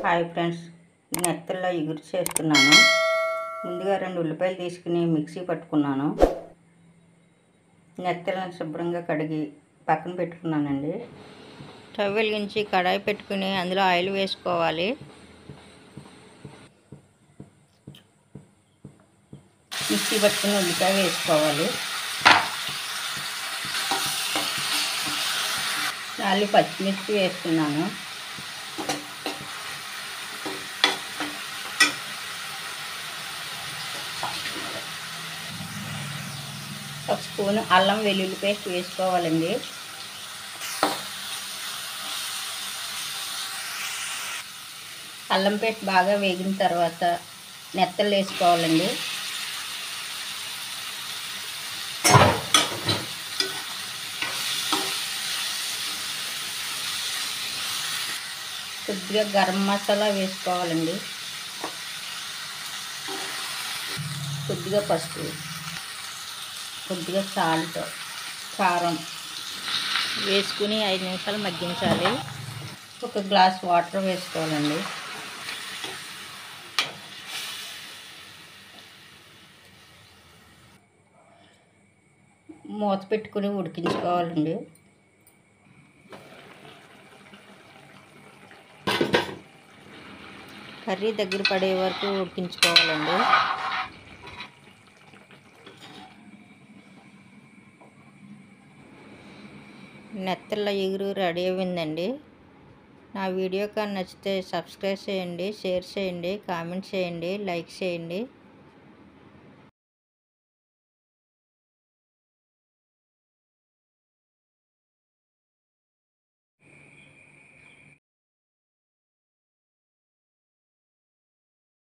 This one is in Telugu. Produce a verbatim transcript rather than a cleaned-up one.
హాయ్ ఫ్రెండ్స్, నెత్తల్లో ఎగురు చేస్తున్నాను. ముందుగా రెండు ఉల్లిపాయలు తీసుకుని మిక్సీ పట్టుకున్నాను. నెత్తలను శుభ్రంగా కడిగి పక్కన పెట్టుకున్నానండి. స్టవ్ వెలిగించి కడాయి పెట్టుకుని అందులో ఆయిల్ వేసుకోవాలి. మిక్సీ పట్టుకుని ఉల్లిపాయ వేసుకోవాలి. నాలుగు పచ్చిమిర్చి వేసుకున్నాను. ఒక స్పూన్ అల్లం వెల్లుల్లి పేస్ట్ వేసుకోవాలండి. అల్లం పేస్ట్ బాగా వేగిన తర్వాత నెత్తలు వేసుకోవాలండి. కొద్దిగా గరం మసాలా వేసుకోవాలండి. కొద్దిగా పసుపు, కొద్దిగా సాల్ట్, కారం వేసుకుని ఐదు నిమిషాలు మగ్గించాలి. ఒక గ్లాస్ వాటర్ వేసుకోవాలండి. మూత పెట్టుకుని ఉడికించుకోవాలండి. కర్రీ దగ్గర పడే వరకు ఉడికించుకోవాలండి. నెత్తళ్ళ ఎగురు రెడీ అయిందండి. నా వీడియో కానీ నచ్చితే సబ్స్క్రైబ్ చేయండి, షేర్ చేయండి, కామెంట్ చేయండి, లైక్ చేయండి.